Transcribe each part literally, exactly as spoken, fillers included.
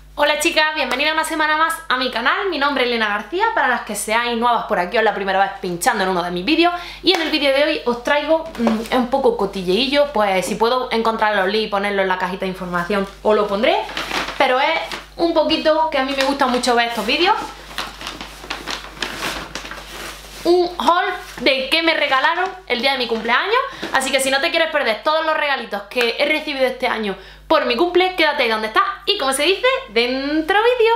Hola chicas, bienvenidas una semana más a mi canal. Mi nombre es Elena García, para las que seáis nuevas por aquí o es la primera vez pinchando en uno de mis vídeos. Y en el vídeo de hoy os traigo mmm, un poco cotilleillo, pues si puedo encontrar los links y ponerlo en la cajita de información os lo pondré. Pero es un poquito que a mí me gusta mucho ver estos vídeos. Un haul de qué me regalaron el día de mi cumpleaños. Así que si no te quieres perder todos los regalitos que he recibido este año por mi cumple, quédate ahí donde estás y, como se dice, dentro vídeo.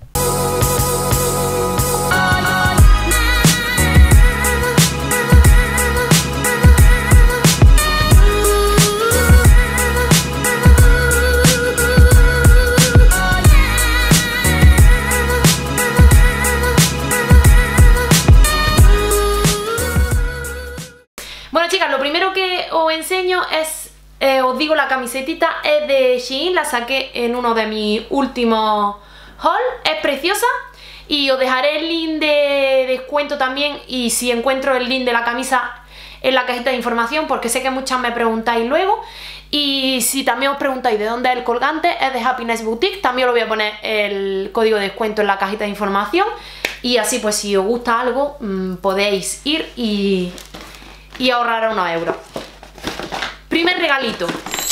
Bueno chicas, lo primero que os enseño es, eh, os digo, la camisetita es de Shein, la saqué en uno de mis últimos haul, es preciosa y os dejaré el link de descuento también, y si encuentro el link de la camisa en la cajita de información, porque sé que muchas me preguntáis luego. Y si también os preguntáis de dónde es el colgante, es de Happiness Boutique, también lo voy a poner el código de descuento en la cajita de información, y así pues si os gusta algo mmm, podéis ir y... y ahorrar unos euros. Primer regalito.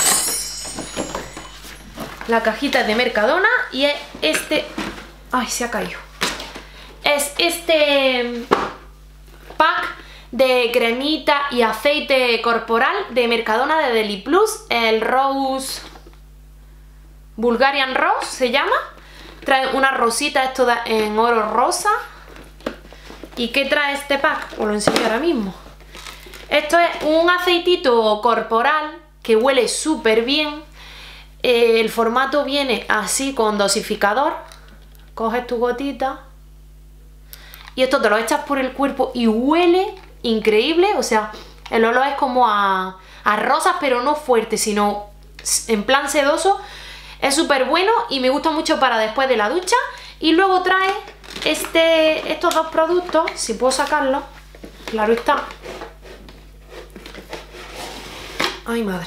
La cajita es de Mercadona y es este... ¡Ay, se ha caído! Es este pack de cremita y aceite corporal de Mercadona, de Deli Plus. El Rose... Bulgarian Rose se llama. Trae una rosita, esto da en oro rosa. ¿Y qué trae este pack? Os lo enseño ahora mismo. Esto es un aceitito corporal que huele súper bien. Eh, el formato viene así con dosificador. Coges tu gotita y esto te lo echas por el cuerpo y huele increíble. O sea, el olor es como a, a rosas, pero no fuerte, sino en plan sedoso. Es súper bueno y me gusta mucho para después de la ducha. Y luego trae este, estos dos productos, si puedo sacarlos, claro está. Ay, madre.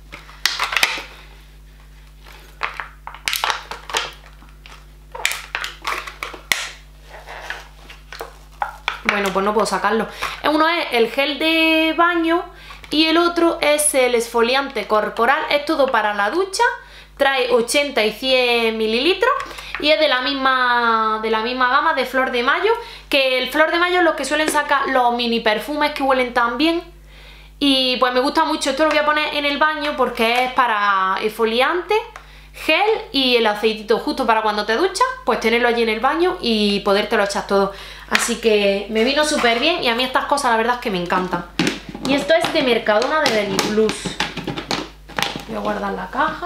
Bueno, pues no puedo sacarlo. Uno es el gel de baño y el otro es el exfoliante corporal. Es todo para la ducha. Trae ochenta y cien mililitros y es de la misma de la misma gama de Flor de Mayo. Que el Flor de Mayo es los que suelen sacar los mini perfumes que huelen tan bien. Y pues me gusta mucho. Esto lo voy a poner en el baño porque es para exfoliante, gel y el aceitito, justo para cuando te duchas, pues tenerlo allí en el baño y podértelo echar todo. Así que me vino súper bien y a mí estas cosas la verdad es que me encantan. Y esto es de Mercadona, de Deli Plus. Voy a guardar la caja.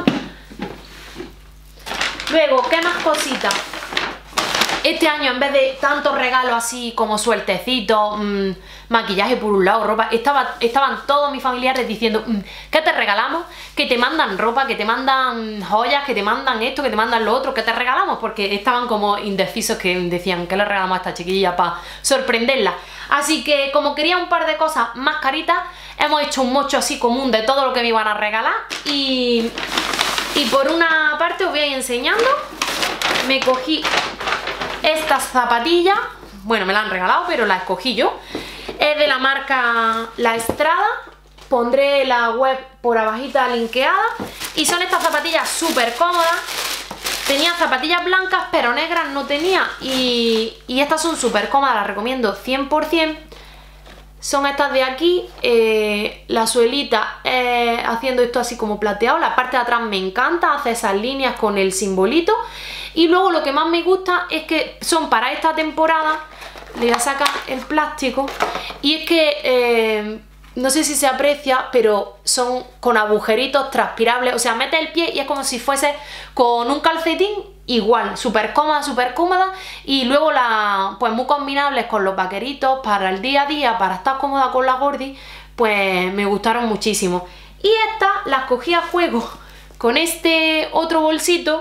Luego, ¿qué más cositas? Este año, en vez de tantos regalos así como sueltecitos, mmm, maquillaje por un lado, ropa, estaba, estaban todos mis familiares diciendo mmm, ¿qué te regalamos? Que te mandan ropa, que te mandan joyas, que te mandan esto, que te mandan lo otro, ¿qué te regalamos? Porque estaban como indecisos, que decían ¿qué le regalamos a esta chiquilla para sorprenderla? Así que como quería un par de cosas más caritas, hemos hecho un mocho así común de todo lo que me iban a regalar. Y, y por una parte os voy a ir enseñando. Me cogí estas zapatillas, bueno, me la han regalado, pero la escogí yo. Es de la marca La Estrada. Pondré la web por abajita linkeada. Y son estas zapatillas súper cómodas. Tenía zapatillas blancas, pero negras no tenía. Y, y estas son súper cómodas, las recomiendo cien por cien. Son estas de aquí. Eh, la suelita eh, haciendo esto así como plateado. La parte de atrás me encanta, hace esas líneas con el simbolito. Y luego lo que más me gusta es que son para esta temporada. Le voy a sacar el plástico. Y es que eh, no sé si se aprecia, pero son con agujeritos transpirables. O sea, metes el pie y es como si fuese con un calcetín igual. Súper cómoda, súper cómoda. Y luego la, pues muy combinables con los vaqueritos para el día a día, para estar cómoda con la gordi. Pues me gustaron muchísimo. Y estas las cogí a juego con este otro bolsito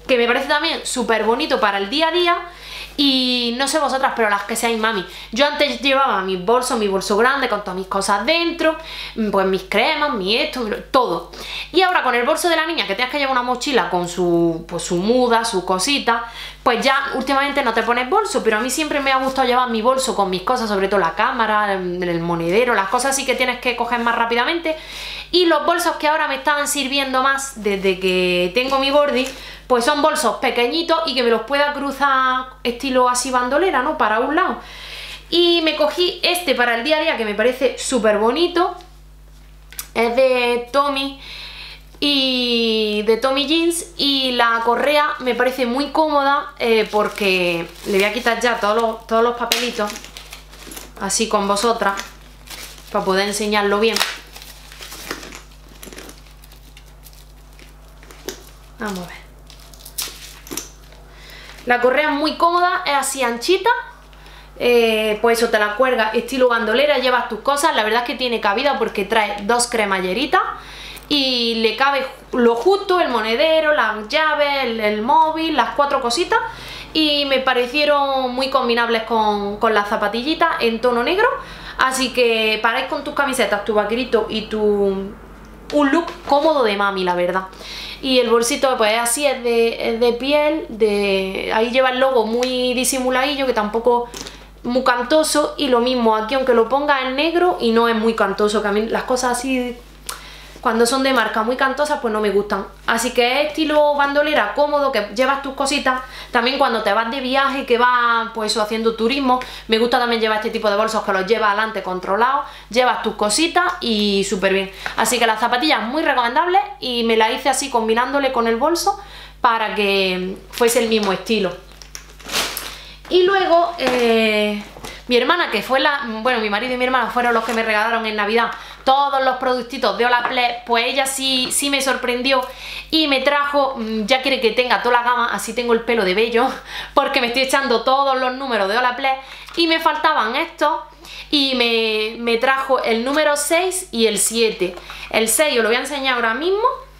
que me parece también súper bonito para el día a día. Y no sé vosotras, pero las que seáis mami, yo antes llevaba mis bolsos, mi bolso grande con todas mis cosas dentro, pues mis cremas, mi esto, todo. Y ahora con el bolso de la niña, que tienes que llevar una mochila con su, pues, su muda, sus cositas, pues ya últimamente no te pones bolso, pero a mí siempre me ha gustado llevar mi bolso con mis cosas, sobre todo la cámara, el, el monedero, las cosas así que tienes que coger más rápidamente. Y los bolsos que ahora me estaban sirviendo más desde que tengo mi Bordi, pues son bolsos pequeñitos y que me los pueda cruzar estilo así bandolera, ¿no? Para un lado. Y me cogí este para el día a día, que me parece súper bonito. Es de Tommy y de Tommy Jeans, y la correa me parece muy cómoda eh, porque le voy a quitar ya todos los, todos los papelitos así con vosotras para poder enseñarlo bien. Vamos a ver. La correa es muy cómoda, es así anchita, eh, pues eso, te la cuelgas estilo bandolera, llevas tus cosas. La verdad es que tiene cabida porque trae dos cremalleritas y le cabe lo justo, el monedero, las llaves, el, el móvil, las cuatro cositas, y me parecieron muy combinables con, con las zapatillitas en tono negro. Así que para ir con tus camisetas, tu vaquerito y tu... un look cómodo de mami, la verdad. Y el bolsito pues así, es de, es de piel, de ahí lleva el logo muy disimuladillo, que tampoco muy cantoso. Y lo mismo aquí, aunque lo ponga en negro, y no es muy cantoso, que a mí las cosas así cuando son de marca muy cantosas pues no me gustan. Así que es estilo bandolera, cómodo, que llevas tus cositas. También cuando te vas de viaje, que vas pues eso, haciendo turismo, me gusta también llevar este tipo de bolsos que los llevas adelante controlados, llevas tus cositas y súper bien. Así que las zapatillas muy recomendables, y me las hice así combinándole con el bolso para que fuese el mismo estilo. Y luego eh, mi hermana, que fue la... bueno, mi marido y mi hermana fueron los que me regalaron en Navidad todos los productitos de Olaplex, pues ella sí, sí me sorprendió y me trajo, ya quiere que tenga toda la gama, así tengo el pelo de vello, porque me estoy echando todos los números de Olaplex y me faltaban estos, y me, me trajo el número seis y el siete. El seis os lo voy a enseñar ahora mismo.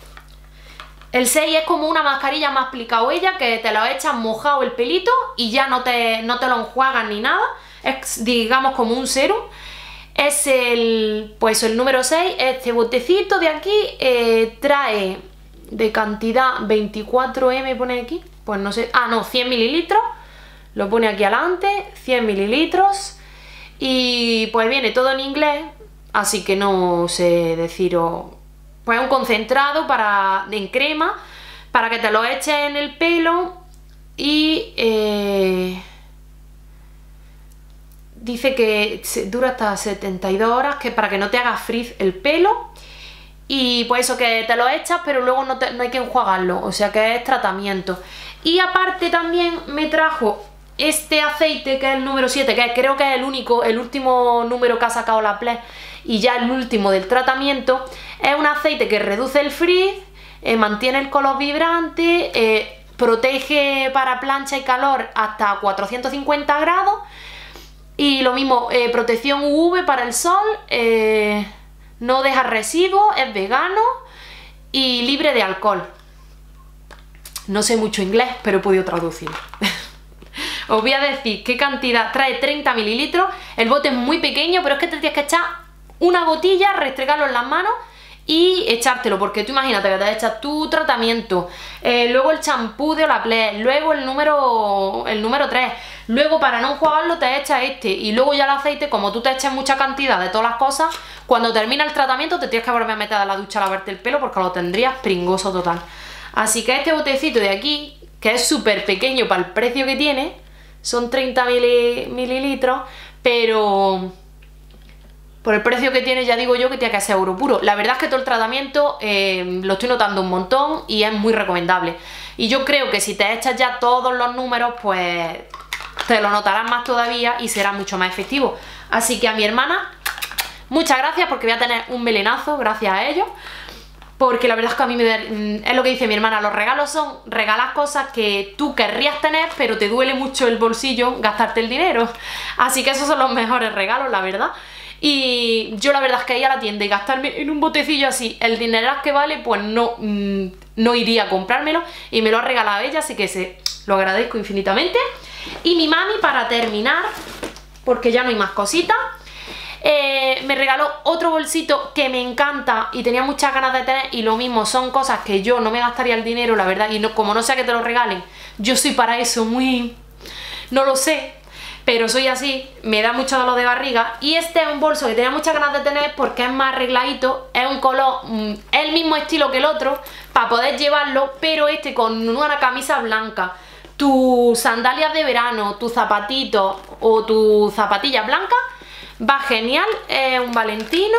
El seis es como una mascarilla más ella, que te lo echas mojado el pelito y ya no te, no te lo enjuagas ni nada, es digamos como un serum. Es el, pues el número seis, este botecito de aquí eh, trae de cantidad veinticuatro mililitros, pone aquí, pues no sé, ah no, cien mililitros, lo pone aquí adelante, cien mililitros, y pues viene todo en inglés, así que no sé deciros, pues un concentrado para, en crema, para que te lo eches en el pelo y... Eh, dice que dura hasta setenta y dos horas, que para que no te haga frizz el pelo. Y pues eso, que te lo echas, pero luego no, te, no hay que enjuagarlo, o sea que es tratamiento. Y aparte también me trajo este aceite, que es el número siete, que creo que es el único, el último número que ha sacado Olaplex, y ya el último del tratamiento. Es un aceite que reduce el frizz, eh, mantiene el color vibrante, eh, protege para plancha y calor hasta cuatrocientos cincuenta grados. Y lo mismo, eh, protección U V para el sol, eh, no deja residuos, es vegano y libre de alcohol. No sé mucho inglés, pero he podido traducir. Os voy a decir qué cantidad. Trae treinta mililitros, el bote es muy pequeño, pero es que te tienes que echar una gotilla, restregarlo en las manos y echártelo, porque tú imagínate que te echas tu tratamiento, eh, luego el champú de Olaplex, luego el número el número tres, luego para no enjuagarlo te echas este, y luego ya el aceite, como tú te echas mucha cantidad de todas las cosas, cuando termina el tratamiento te tienes que volver a meter a la ducha a lavarte el pelo porque lo tendrías pringoso total. Así que este botecito de aquí, que es súper pequeño para el precio que tiene, son treinta mililitros, pero... por el precio que tiene, ya digo yo que tiene que ser oro puro. La verdad es que todo el tratamiento eh, lo estoy notando un montón y es muy recomendable. Y yo creo que si te echas ya todos los números, pues te lo notarás más todavía y será mucho más efectivo. Así que a mi hermana, muchas gracias, porque voy a tener un melenazo gracias a ellos. Porque la verdad es que a mí me da, es lo que dice mi hermana, los regalos son regalar cosas que tú querrías tener, pero te duele mucho el bolsillo gastarte el dinero. Así que esos son los mejores regalos, la verdad. Y yo la verdad es que ir a la tienda y gastarme en un botecillo así el dinero que vale, pues no, mmm, no iría a comprármelo, y me lo ha regalado ella, así que se lo agradezco infinitamente. Y mi mami, para terminar, porque ya no hay más cositas, eh, me regaló otro bolsito que me encanta y tenía muchas ganas de tener, y lo mismo, son cosas que yo no me gastaría el dinero, la verdad, y no, como no sé que te lo regalen, yo soy para eso muy... no lo sé, pero soy así, me da mucho dolor de barriga. Y este es un bolso que tenía muchas ganas de tener porque es más arregladito, es un color, mm, es el mismo estilo que el otro, para poder llevarlo, pero este con una camisa blanca, tus sandalias de verano, tus zapatitos o tus zapatillas blancas, va genial. Es un Valentino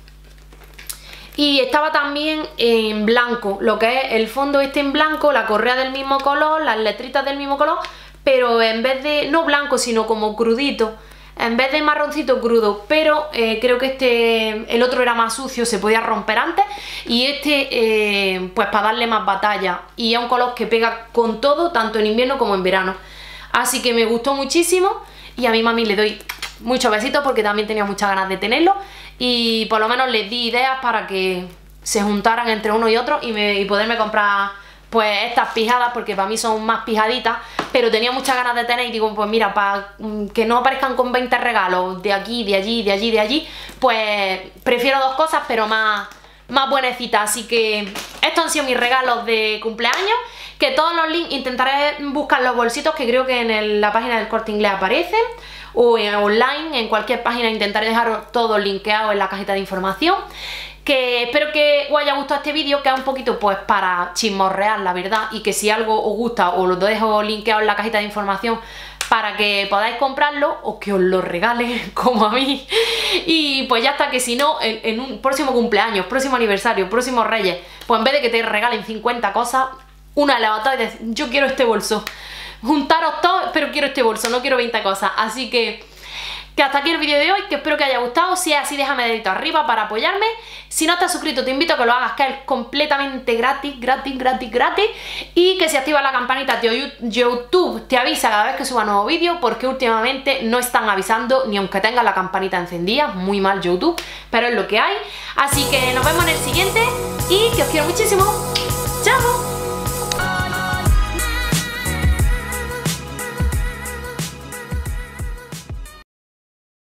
y estaba también en blanco, lo que es el fondo este en blanco, la correa del mismo color, las letritas del mismo color, pero en vez de, no blanco, sino como crudito, en vez de marroncito crudo, pero eh, creo que este, el otro era más sucio, se podía romper antes, y este eh, pues para darle más batalla, y es un color que pega con todo, tanto en invierno como en verano, así que me gustó muchísimo, y a mi mami le doy muchos besitos porque también tenía muchas ganas de tenerlo, y por lo menos les di ideas para que se juntaran entre uno y otro y, me, y poderme comprar pues estas pijadas, porque para mí son más pijaditas, pero tenía muchas ganas de tener, y digo, pues mira, para que no aparezcan con veinte regalos de aquí, de allí, de allí, de allí, pues prefiero dos cosas, pero más, más buenecitas. Así que estos han sido mis regalos de cumpleaños, que todos los links intentaré buscar los bolsitos, que creo que en el, la página del Corte Inglés aparecen, o en, online, en cualquier página intentaré dejar todo linkeado en la cajita de información. Que espero que os haya gustado este vídeo, que es un poquito pues para chismorrear, la verdad, y que si algo os gusta os lo dejo linkeado en la cajita de información para que podáis comprarlo o que os lo regalen como a mí. Y pues ya está, que si no, en, en un próximo cumpleaños, próximo aniversario, próximos Reyes, pues en vez de que te regalen cincuenta cosas, una levantada y decir, yo quiero este bolso, juntaros todos, pero quiero este bolso, no quiero veinte cosas. Así que que hasta aquí el vídeo de hoy, que espero que haya gustado. Si es así, déjame dedito arriba para apoyarme. Si no estás suscrito, te invito a que lo hagas, que es completamente gratis, gratis, gratis, gratis. Y que si activas la campanita, YouTube te avisa cada vez que suba nuevo vídeo, porque últimamente no están avisando ni aunque tengas la campanita encendida. Muy mal YouTube, pero es lo que hay. Así que nos vemos en el siguiente y que os quiero muchísimo. ¡Chao!